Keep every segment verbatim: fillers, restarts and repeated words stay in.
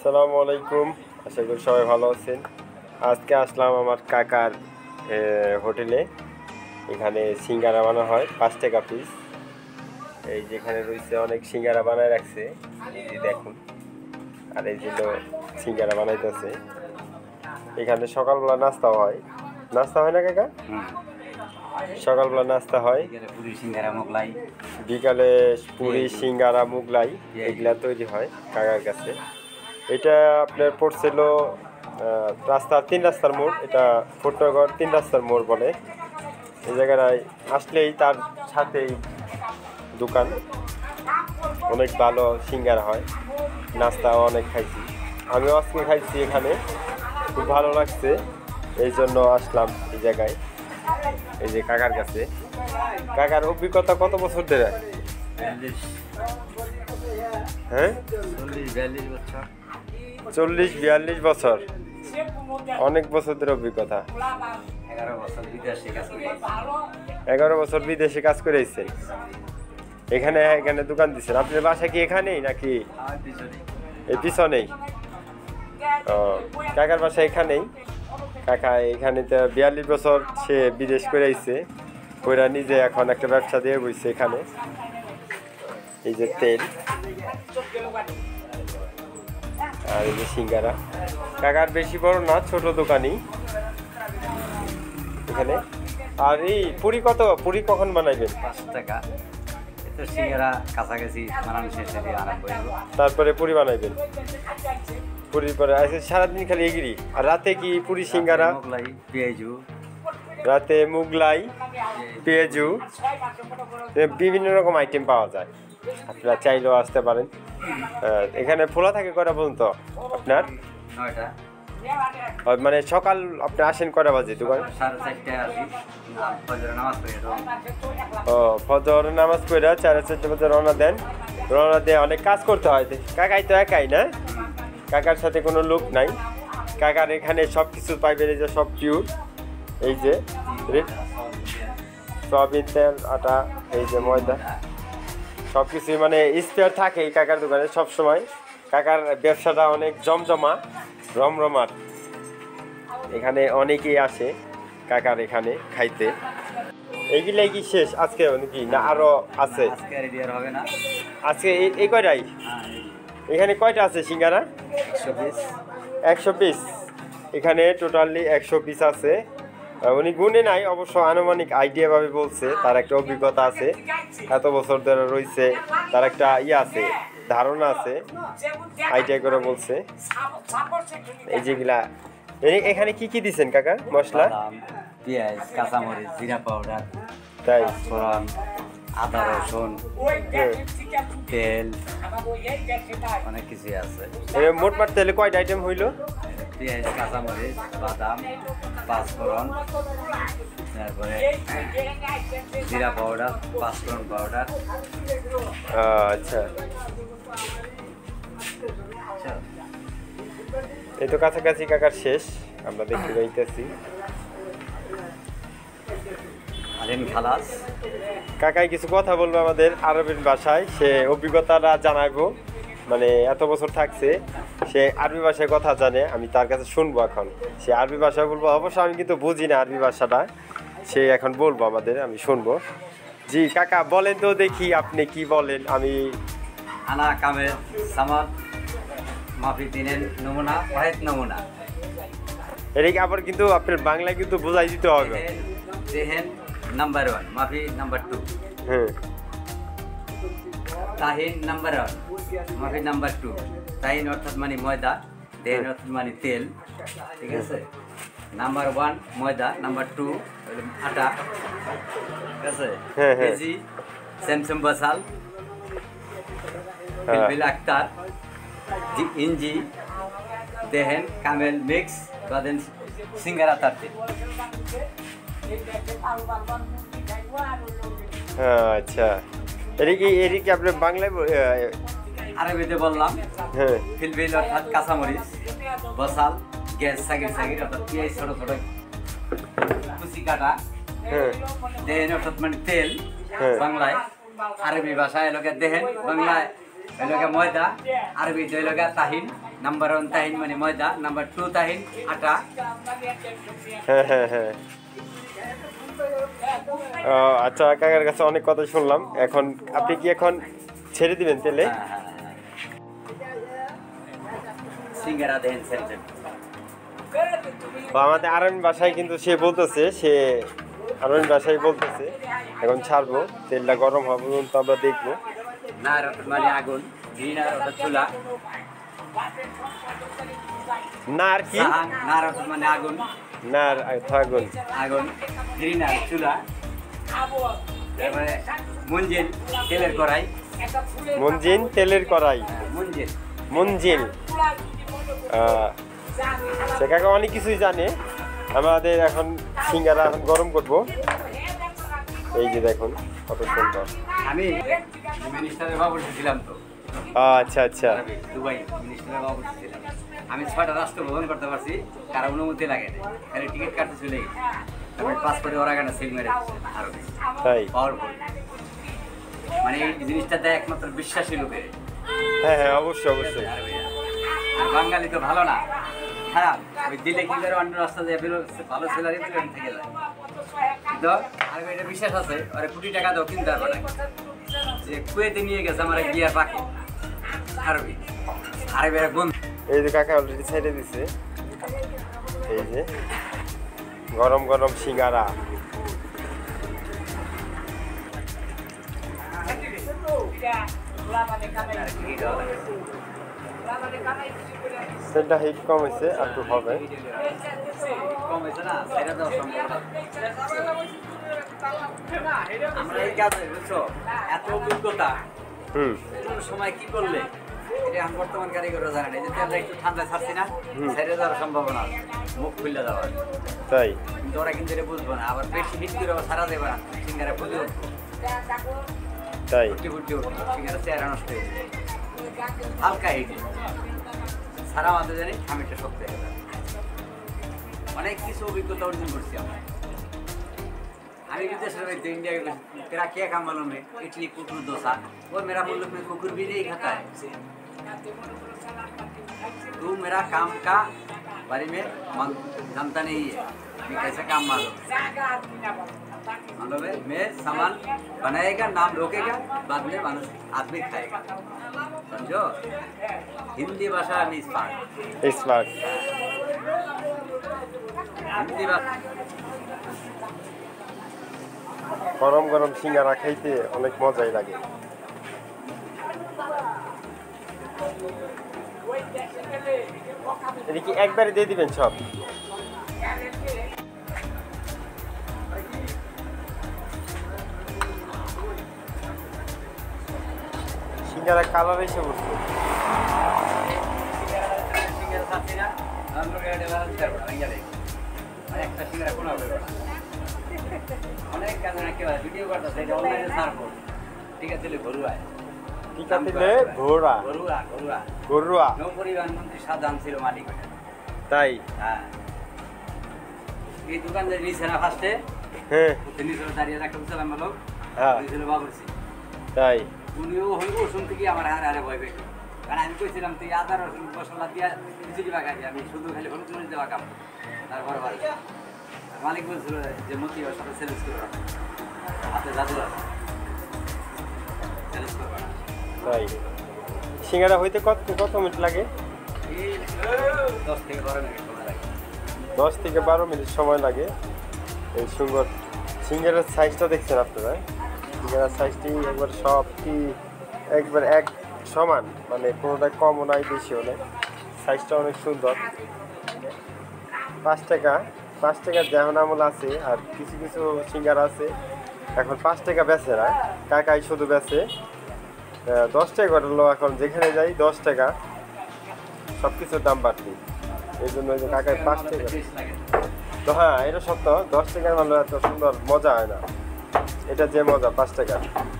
আসসালামু আলাইকুম, আশা করি সবাই ভালো আছেন। আজকে আসলাম আমার কাকার হোটেলে। এখানে সিঙ্গারা বানানো হয় পাঁচ টাকা পিস। এই যেখানে রয়েছে অনেক সিঙ্গারা বানায় রাখছে, এই যে দেখুন। আর এই যে সিঙ্গারা বানাইতেছে। এখানে সকালবেলা নাস্তা হয়, নাস্তা হয় না কাকা? সকালবেলা নাস্তা হয়, পুরি সিঙ্গারা মোগলাই, বিকালে পুরি সিঙ্গারা মোগলাই এগুলা তৈরি হয় কাকার কাছে। এটা আপনার পড়ছিল রাস্তা তিন রাস্তার মোড়, এটা ফুটনগর তিন রাস্তার মোড় বলে। এই জায়গায় আসলেই তার সাথেই দোকান, অনেক ভালো সিঙ্গারা হয়, নাস্তাও অনেক খাইছি, আমিও আজকে খাইছি এখানে, খুব ভালো লাগছে, এই জন্য আসলাম এই জায়গায়, এই যে কাকার কাছে। কাকার অভিজ্ঞতা কত বছর ধরে? হ্যাঁ, চল্লিশ বিয়াল্লিশ বছর, অনেক বছর ধরে অভিজ্ঞতা। এগারো বছর বিদেশে কাজ করে এসেছেন, এখানে এখানে দোকান দিচ্ছেন। আপনার বাসা কি এখানেই নাকি এই পিছনেই? ও, কাকার বাসা এখানেই। কাকা এখানে তো বিয়াল্লিশ বছর সে বিদেশ করে আইছে, ওরা নিজে এখন একটা ব্যবসা দিয়ে বইছে এখানে। এই যে তেল আর এই যে সিঙ্গারা। কাকার বেশি বড় না, ছোট দোকানই এখানে। আর এই পুরি কত? পুরি কখন বানাইবেন? পাঁচ টাকা। সিঙ্গারা কাছাকাছি বানানো শেষ হয়ে আরম্ভ হইব, তারপরে পুরি বানাইবেন। পুরি পরে আজকে সারাদিন খালি এগিরি। আর রাতে কি পুরি সিঙ্গারা? মোগলাই, পেঁয়াজু। রাতে মোগলাই, পেঁয়াজু, বিভিন্ন রকম আইটেম পাওয়া যায়, আপনারা চাইলেও আসতে পারেন। এখানে খোলা থাকে কয়টা পর্যন্ত আপনার? নয়টা। মানে সকাল আপনি আসেন কয়টা বাজে দোকান? সাড়ে চারটে আসি, ফজরের নামাজ পড়ে। ও, ফজর নামাজ পড়ে সাড়ে চারটে বাজে রওনা দেন। রওনা দিয়ে অনেক কাজ করতে হয়। কাকাই তো একাই না, কাকার সাথে কোনো লোক নাই। কাকার এখানে সব কিছু পাইবেন, এই যে সব পিওর, এই যে সয়াবিন তেল, আটা, এই যে ময়দা, সব কিছুই মানে স্পেয়ার থাকে এই কাকার দোকানে সব সময়। কাকার ব্যবসাটা অনেক জমজমা, রমরমার। এখানে অনেকেই আসে কাকার এখানে খাইতে। এইগুলাই কি শেষ আজকে নাকি না আরো আছে? আজকে এই কয়টাই? এখানে কয়টা আছে সিঙ্গারা? একশো পিস। একশো পিস এখানে টোটালি একশো পিস আছে। উনি গুনে নাই, অবশ্য আনুমানিক আইডিয়া ভাবে বলছে, তার একটা অভিজ্ঞতা আছে, এত বছর ধরে রয়েছে, তার একটা ইয়ে আছে, ধারণা আছে, আইডিয়া করে বলছে। এই যেগুলা এখানে কি কি দিচ্ছেন কাকা? মশলা, পেঁয়াজ, কাঁচামরিচ, জিরা পাউডার, তাই ফোড়ন, আদা রসুন, তেল, অনেক কিছুই আছে। মোটমাট তেলে কয়টা আইটেম হইল? পেঁয়াজ, কাঁচামরিচ, বাদাম, পাঁচফোড়ন, তারপরে জিরা পাউডার, পাঁচফোড়ন পাউডার। আচ্ছা, এই তো কাছাকাছি কাকার শেষ, আমরা দেখতে পাইতেছি। কাকাই কিছু কথা বলবো আমাদের আরবের ভাষায়, সে অভিজ্ঞতাটা জানাবো, মানে এত বছর থাকছে, সে আরবি ভাষায় কথা জানে, আমি তার কাছে শুনবো এখন। সে আরবি ভাষায় বলবো, অবশ্য আমি কিন্তু বুঝি না আরবি ভাষাটা, সে এখন বলবো আমাদের, আমি শুনবো। জি কাকা বলেন তো দেখি, আপনি কি বলেন? আমি আনা কামের সামাদ মাফি দিনের নমুনা, ওয়াহিদ নমুনা। এদিকে আবার কিন্তু আপনার বাংলায় কিন্তু বোঝাই দিতে হবে। দেহেন নাম্বার ওয়ান, মাফি নাম্বার টু। হ্যাঁ, তাহিন নাম্বার ওয়ান, মাফি নাম্বার টু। তাহিন অর্থাৎ মানে ময়দা, দেহেন অর্থাৎ মানে তেল, ঠিক আছে? নাম্বার ওয়ান ময়দা, নাম্বার টু আটা, ঠিক আছে? কেজি স্যামসাং বাসাল, বিলবিল আক্তার, জি ইঞ্জি, দেহেন কামেল মিক্স, বাদেন সিঙ্গারা তারতে। আচ্ছা, এদিকে এদিকে আপনি বাংলায় আরবিতে বললাম। হ্যাঁ, ফিলবিল অর্থাৎ কাঁচামরিচ, বসাল, গ্যাস সাগির সাগির অর্থাৎ পেঁয়াজ ছোট ছোট কুচি কাটা, দেহেন অর্থাৎ মানে তেল বাংলায়, আরবি ভাষায় এলাকা দেহেন, বাংলায় এলাকা ময়দা, আরবিতে এলাকা তাহিন, নাম্বার ওয়ান তাহিন মানে ময়দা, নাম্বার টু তাহিন আটা। হ্যাঁ হ্যাঁ হ্যাঁ। ও আচ্ছা, কাকার কাছে অনেক কথা শুনলাম। এখন আপনি কি এখন ছেড়ে দিবেন তেলে? হ্যাঁ, হ্যাঁ, হ্যাঁ। সিঙ্গারা দেন সেন্টেন। আমাদের আরন বাসায় কিন্তু সে বলতেছে, সে আরন বাসায় বলতেছে এখন ছাড়বো, তেলটা গরম হবে তো আমরা দেখবো। না মানে আগুন, গ্রিন আর ওটা চুলা। না আর কি? না মানে আগুন, না আর আগুন, আগুন গ্রিন আর চুলা। তারপরে মুঞ্জিল তেলের কড়াই। মঞ্জিন তেলের কড়াই। মুঞ্জিল মঞ্জিল সে কাকা অনেক কিছুই জানে। আমাদের এখন সিঙ্গারা এখন গরম করব। এই যে দেখুন কত সুন্দর। আমি মিনিস্টারের বাবুর্চি ছিলাম তো। আচ্ছা আচ্ছা। দুবাই মিনিস্টারের বাবুর্চি ছিলাম। আমি ছয়টা রাষ্ট্র ভ্রমণ করতে পারছি, কারো অনুমতি লাগে না, খালি টিকিট কাটতে চলে গেছি। তারপরে পাসপোর্টে ওরা কেন সিল মেরে আরো তাই পাওয়ারফুল। মানে এই জিনিসটাতে একমাত্র বিশ্বাসী লোকের। হ্যাঁ হ্যাঁ অবশ্যই অবশ্যই। আর বাঙালি তো ভালো না, খারাপ। ওই দিলে কি করে অন্য রাস্তা দিয়ে ভালো স্যালারি পেলে থেকে যায়। কিন্তু আর এটা বিশ্বাস আছে, ওরা কোটি টাকা দাও কিনতে পারবে না। যে কুয়েতে নিয়ে গেছে আমার গিয়ার পাখি আরবি আরবের বন্ধু। এই যে কাকা অলরেডি ছেড়ে দিছে। এই যে গরম গরম সিঙ্গারা। সেটা হিট কম হয়েছে, একটু হবে। কম হয়েছে না, সেটা তো সম্ভব। আমরা এই কাজে বুঝছো এত অভিজ্ঞতা, হুম কোন সময় কি করলে এটা এখন বর্তমান কারিগররা জানে না। এই যে তেলটা একটু ঠান্ডা ছাড়ছি না, ছেড়ে দেওয়ার সম্ভাবনা আছে, মুখ খুলে দেওয়ার। তাই কিন্তু ওরা কিন্তু এটা বুঝবো না, আবার বেশি হিট করে আবার সারা দেবে না, সিঙ্গারা ফুটে উঠবো। তাই ফুটি ফুটি উঠবো, সিঙ্গারা চেহারা নষ্ট হয়ে যাবে। হালকা হিটে সারা মাত্র জানি খামিরটা শক্ত হয়ে যাবে। অনেক কিছু অভিজ্ঞতা অর্জন করছি আমরা। আমি विदेश में तो इंडिया में तेरा क्या काम मालूम है? इडली कुकर डोसा। वो मेरा मुल्क में कुकर भी नहीं खाता है। तू मेरा काम का बारे में जानता नहीं है, मैं कैसे काम मालूम मालूम है? मैं सामान बनाएगा, नाम रोकेगा, बाद में मानुष आदमी खाएगा, समझो? हिंदी भाषा में स्मार्ट स्मार्ट हिंदी भाषा। গরম গরম সিঙ্গারা খাইতে অনেক মজাই লাগে। এটা কি একবারে দিয়ে দিবেন সব? সিঙ্গারা কালার এসে বসছে। অনেক কাজে নাকি ভিডিও করতেছে, এটা অনলাইনে ছাড়বো। ঠিক আছে, ঘরুয়া ঠিক আছে, ঘোড়া ঘরুয়া ঘরুয়া ঘরুয়া নৌ পরিবহন মন্ত্রী সাজান ছিল মালিক। তাই হ্যাঁ, এই দোকানদার নিচে না ফার্স্টে, হ্যাঁ নিচে দাঁড়িয়ে রাখতে বলছিলাম লোক, হ্যাঁ ছিল বাবুর্চি। তাই উনিও হইব শুনতে কি আমার হারে হারে ভয় পেয়ে, কারণ আমি কইছিলাম তুই আদা রসুন মশলা দিয়া খিচুড়ি বা খাবি, আমি শুধু খালি হলুদ মরিচ দেওয়া কাম। তারপর মালিক বলছিল যে মতি ওর সাথে চ্যালেঞ্জ করবে, হাতে জাদু আছে, চ্যালেঞ্জ করবে না। তাই সিঙ্গারা হইতে কত কত মিনিট লাগে? এই দশ থেকে বারো মিনিট সময় লাগে। দশ থেকে বারো মিনিট সময় লাগে। এই সুন্দর সিঙ্গারার সাইজটা দেখছেন আপনারা? সিঙ্গারার সাইজটি একবার সবটি একবার এক সমান, মানে কোনোটা কমও নাই বেশিও নাই, সাইজটা অনেক সুন্দর। পাঁচ টাকা পাঁচ টাকার যেমন আমল আছে, আর কিছু কিছু সিঙ্গারা আছে এখন পাঁচ টাকা বেচে না, কাকাই শুধু বেচে দশ টাকা করলো। এখন যেখানে যাই দশ টাকা, সব কিছুর দাম বাড়তি, এই জন্য ওই যে কাকাই পাঁচ টাকা। তো হ্যাঁ, এটা সত্য, দশ টাকার মাল এত সুন্দর মজা হয় না, এটা যে মজা পাঁচ টাকা।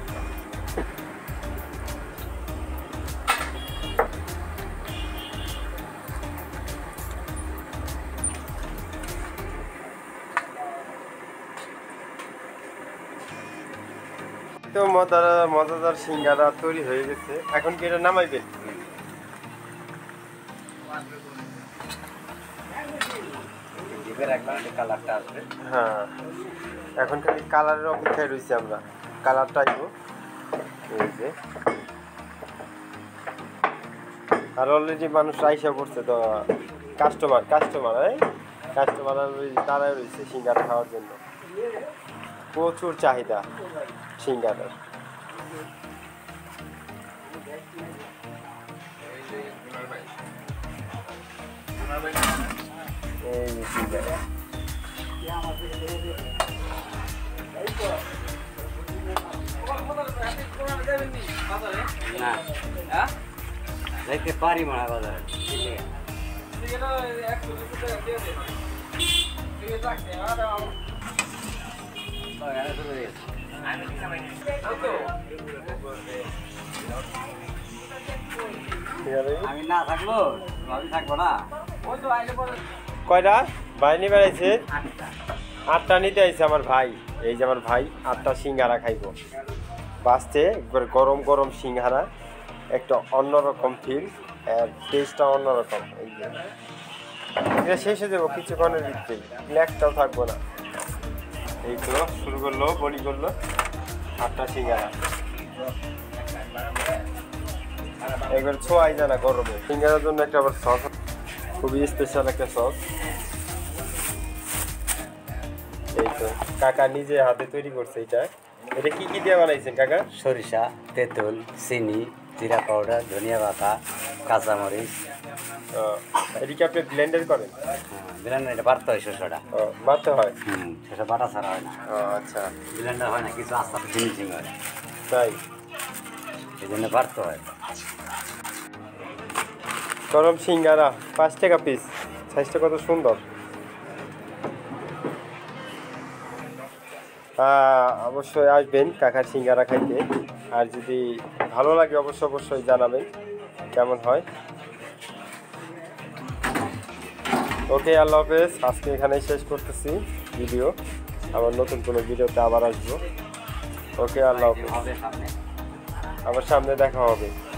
তো মজাদার মজাদার সিঙ্গারা তৈরি হয়ে গেছে, এখন কি এটা নামাইবেন? দুই রাখলাম কালারটা আসবে। হ্যাঁ এখন খালি কালারের অপেক্ষায় রয়েছি আমরা, কালারটা আইব এই যে। আর অলরেডি মানুষ আইসা করছে তো, কাস্টমার কাস্টমার এই কাস্টমার দাঁড়ায় রয়েছে সিঙ্গারা খাওয়ার জন্য, প্রচুর চাহিদা সিঙ্গারার। এই যে সিঙ্গারা না দেখতে পারি মনে হয় বাজারে। আমি না থাকবো, আমি থাকবো না। কয়টা বাইনি বেড়াইছে? আটটা। আটটা নিতে আইছে আমার ভাই, এই যে আমার ভাই আটটা সিঙ্গারা খাইব। বাঁচতে একবার গরম গরম সিঙ্গারা, একটা অন্যরকম ফিল, আর টেস্টটা অন্যরকম। এই যে এটা শেষে দেবো কিছুক্ষণের ভিতরেই, একটাও থাকবো না। এই তো শুরু করলো, বলি করলো আটটা সিঙ্গারা, একবার ছোঁয়াই যায় না গরমে। সিঙ্গারার জন্য একটা আবার সস, খুবই স্পেশাল একটা সস। এই তো কাকা নিজে হাতে তৈরি করছে এটা। এটা কি কি দিয়ে বানাইছেন কাকা? সরিষা, তেঁতুল, চিনি, জিরা পাউডার, ধনিয়া পাতা, কাঁচামরিচ। এটা কি আপনি ব্লেন্ডার করেন? ব্লেন্ডার এটা বাড়তে হয় শসাটা। ও বাড়তে হয়? হুম, শসা বাটা ছাড়া হয় না। ও আচ্ছা, ব্লেন্ডার হয় না, কিছু আস্তে আস্তে ফিনিশিং হয়, তাই এই জন্য বাড়তে হয়। গরম সিঙ্গারা পাঁচ টাকা পিস, সাইজটা কত সুন্দর। অবশ্যই আসবেন কাকার সিঙ্গারা খাইতে, আর যদি ভালো লাগে অবশ্যই অবশ্যই জানাবেন কেমন হয়। ওকে, আল্লাহ হাফেজ। আজকে এখানেই শেষ করতেছি ভিডিও, আবার নতুন কোনো ভিডিওতে আবার আসবো। ওকে, আল্লাহ হাফেজ, হবে সামনে। আবার সামনে দেখা হবে।